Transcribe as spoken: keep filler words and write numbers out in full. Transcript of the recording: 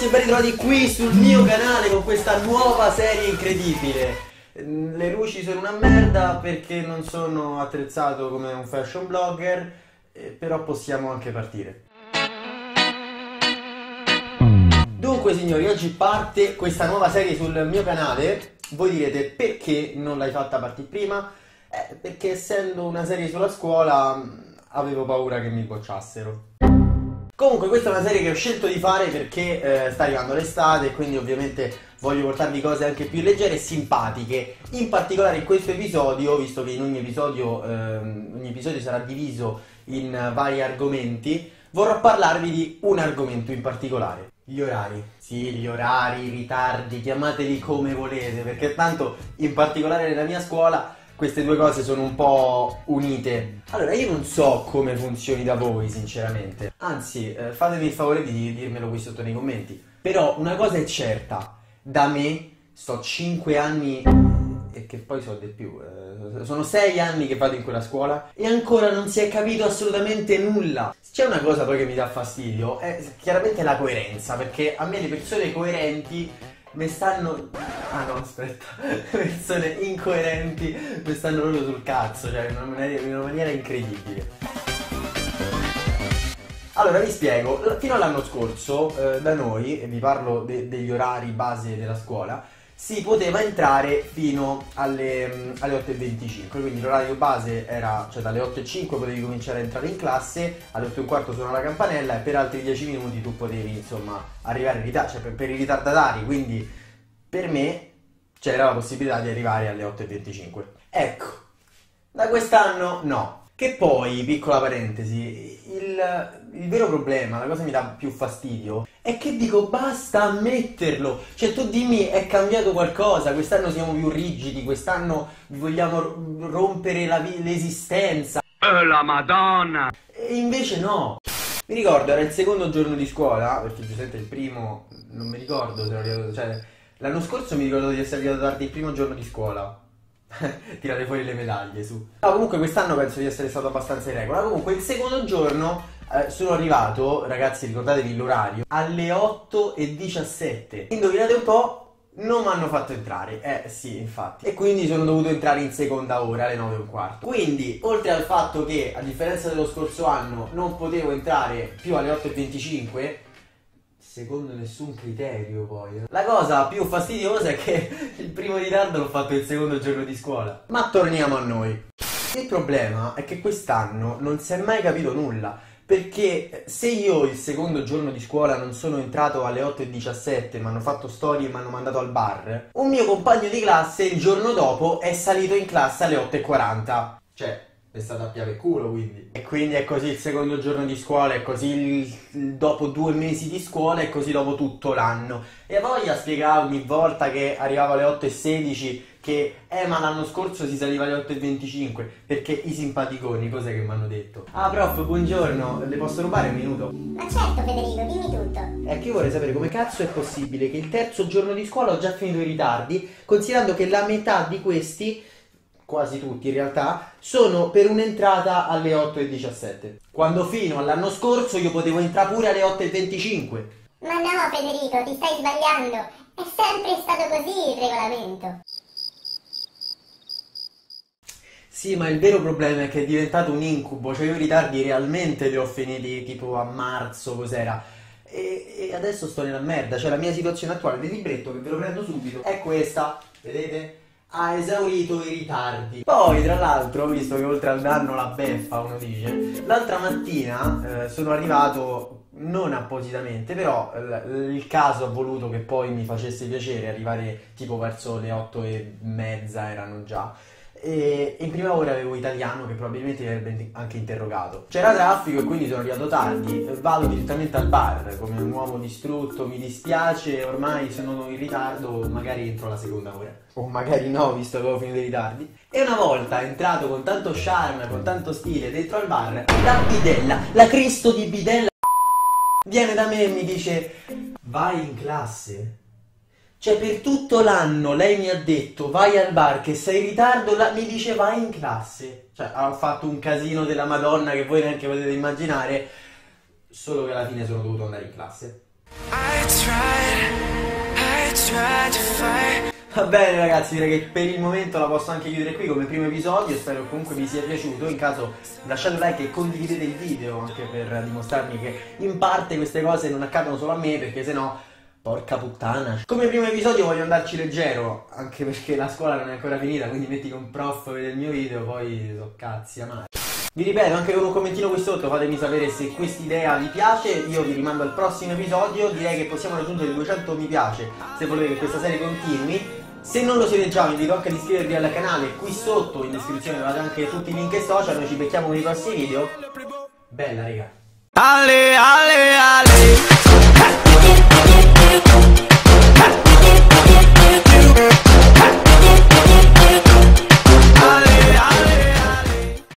ragazzi e ben ritrovati qui sul mio canale con questa nuova serie incredibile. Le luci sono una merda perché non sono attrezzato come un fashion blogger, però possiamo anche partire. Dunque signori, oggi parte questa nuova serie sul mio canale. Voi direte perché non l'hai fatta partire prima? Eh, perché essendo una serie sulla scuola avevo paura che mi bocciassero. Comunque questa è una serie che ho scelto di fare perché eh, sta arrivando l'estate e quindi ovviamente voglio portarvi cose anche più leggere e simpatiche. In particolare in questo episodio, visto che in ogni episodio, eh, ogni episodio sarà diviso in vari argomenti, vorrò parlarvi di un argomento in particolare. Gli orari. Sì, gli orari, i ritardi, chiamateli come volete, perché tanto in particolare nella mia scuola queste due cose sono un po' unite. Allora, io non so come funzioni da voi, sinceramente. Anzi, eh, fatemi il favore di dirmelo qui sotto nei commenti. Però una cosa è certa, da me sto cinque anni, e che poi so di più, eh, sono sei anni che vado in quella scuola e ancora non si è capito assolutamente nulla. C'è una cosa poi che mi dà fastidio, è chiaramente la coerenza, perché a me le persone coerenti mi stanno... ah no, aspetta, persone incoerenti mi stanno proprio sul cazzo, cioè in una maniera, in una maniera incredibile. Allora vi spiego, fino all'anno scorso eh, da noi, e vi parlo de degli orari base della scuola, si poteva entrare fino alle, alle otto e venticinque, quindi l'orario base era, cioè dalle otto e cinque potevi cominciare a entrare in classe, alle otto e un quarto suona la campanella e per altri dieci minuti tu potevi insomma arrivare in ritardo, cioè per, per i ritardatari, quindi per me c'era la possibilità di arrivare alle otto e venticinque. Ecco, da quest'anno no. Che poi, piccola parentesi, il, il vero problema, la cosa che mi dà più fastidio, è che dico basta ammetterlo. Cioè tu dimmi è cambiato qualcosa, quest'anno siamo più rigidi, quest'anno vogliamo rompere l'esistenza. Oh la madonna! E invece no. Mi ricordo, era il secondo giorno di scuola, perché giustamente il primo, non mi ricordo se ero arrivato, cioè l'anno scorso mi ricordo di essere arrivato tardi il primo giorno di scuola. Tirate fuori le medaglie, su. No, comunque quest'anno penso di essere stato abbastanza in regola. Comunque il secondo giorno eh, sono arrivato, ragazzi ricordatevi l'orario, alle otto e diciassette. Indovinate un po', non mi hanno fatto entrare. Eh sì, infatti. E quindi sono dovuto entrare in seconda ora alle nove e un quarto. Quindi, oltre al fatto che, a differenza dello scorso anno, non potevo entrare più alle otto e venticinque, secondo nessun criterio poi. La cosa più fastidiosa è che il primo ritardo l'ho fatto il secondo giorno di scuola. Ma torniamo a noi. Il problema è che quest'anno non si è mai capito nulla, perché se io il secondo giorno di scuola non sono entrato alle otto e diciassette, mi hanno fatto storie e mi hanno mandato al bar, un mio compagno di classe il giorno dopo è salito in classe alle otto e quaranta. Cioè... è stato a piave culo, quindi. E quindi è così il secondo giorno di scuola, è così il, il, dopo due mesi di scuola, è così dopo tutto l'anno. E voglia spiegare ogni volta che arrivavo alle otto e sedici che eh ma l'anno scorso si saliva alle otto e venticinque, perché i simpaticoni cos'è che mi hanno detto? Ah prof, buongiorno, le posso rubare un minuto? Ma certo Federico, dimmi tutto. È che io vorrei sapere come cazzo è possibile che il terzo giorno di scuola ho già finito i ritardi, considerando che la metà di questi, quasi tutti in realtà, sono per un'entrata alle otto e diciassette. Quando fino all'anno scorso io potevo entrare pure alle otto e venticinque. Ma no Federico, ti stai sbagliando. È sempre stato così il regolamento. Sì, ma il vero problema è che è diventato un incubo. Cioè io i ritardi realmente li ho finiti tipo a marzo, cos'era. E, e adesso sto nella merda. Cioè la mia situazione attuale del libretto, che ve lo prendo subito, è questa. Vedete? Ha esaurito i ritardi. Poi tra l'altro, visto che oltre al danno la beffa uno dice, l'altra mattina eh, sono arrivato non appositamente, però l- il caso ha voluto che poi mi facesse piacere arrivare tipo verso le otto e mezza erano già, e in prima ora avevo italiano che probabilmente mi avrebbe anche interrogato. C'era traffico e quindi sono arrivato tardi, vado direttamente al bar come un uomo distrutto, mi dispiace, ormai sono in ritardo, magari entro la seconda ora. O magari no, visto che avevo finito i ritardi. E una volta entrato con tanto charme, con tanto stile dentro al bar, la bidella, la Cristo di bidella viene da me e mi dice: vai in classe? Cioè per tutto l'anno lei mi ha detto vai al bar che sei in ritardo, la, mi dice vai in classe. Cioè ha fatto un casino della Madonna che voi neanche potete immaginare, solo che alla fine sono dovuto andare in classe. Va bene ragazzi, direi che per il momento la posso anche chiudere qui come primo episodio. Spero che comunque vi sia piaciuto. In caso lasciate un like e condividete il video, anche per dimostrarmi che in parte queste cose non accadono solo a me, perché sennò porca puttana. Come primo episodio voglio andarci leggero, anche perché la scuola non è ancora finita, quindi metti che un prof vede il mio video, poi so cazzi amari. Vi ripeto, anche con un commentino qui sotto fatemi sapere se quest'idea vi piace. Io vi rimando al prossimo episodio. Direi che possiamo raggiungere i duecento mi piace se volete che questa serie continui. Se non lo siete già vi invito anche ad iscrivervi al canale. Qui sotto in descrizione trovate anche tutti i link social. Noi ci becchiamo nei prossimi video. Bella raga. Ale, ale, ale.